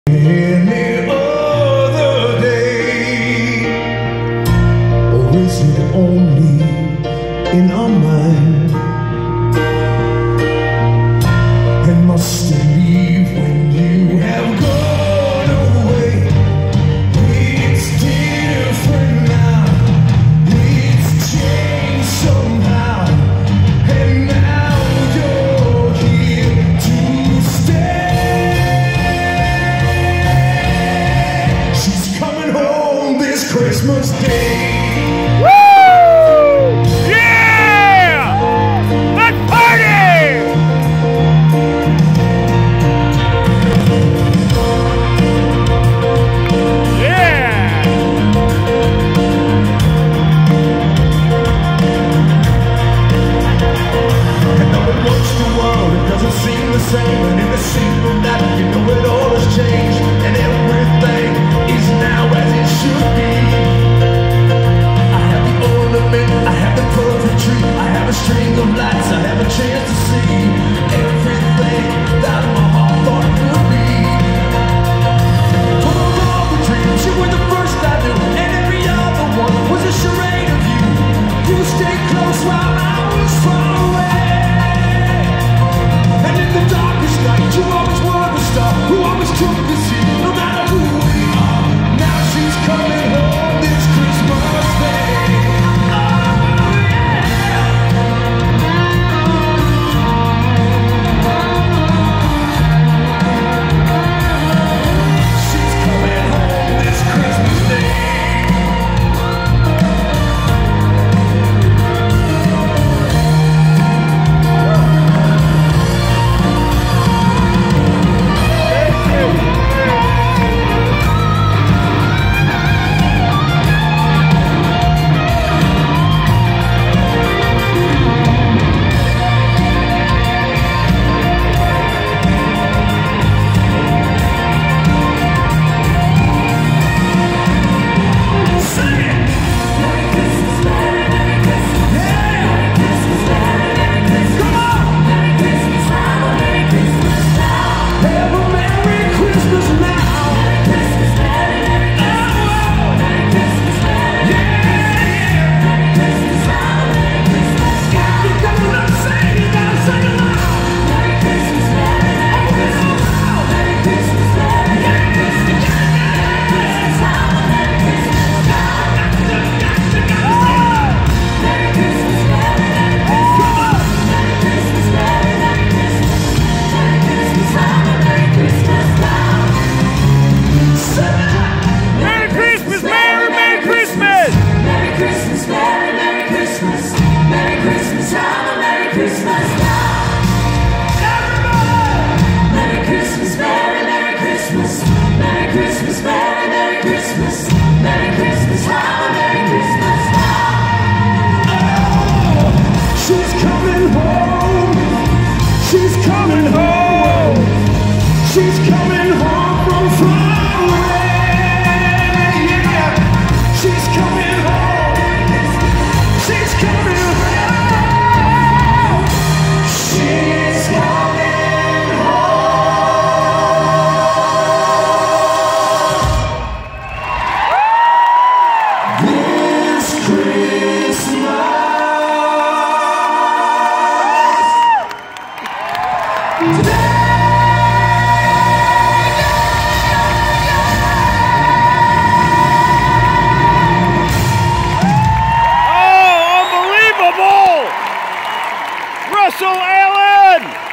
Any other day, or is it only in our mind? And must it leave when you have gone away? It's different now, it's changed somehow, and now you're here to stay. She's coming home this Christmas Day. And in a single night, you know it all has changed, and everything is now as it should be. I have the ornament, I have the perfect tree, I have a string of lights, I have a chance to see everything that my heart thought could be. For all the dreams, you were the first I knew, and every other one was a charade of you. You stayed close while I was far away. And in the darkest night, you always were the star who always took the seat, no matter who we are. Now she's coming home this Christmas Day. Oh, yeah. She's coming home this Christmas Day. She's coming home from far away, yeah. She's coming home. She's coming home. She's coming home this Christmas. Russell Allen!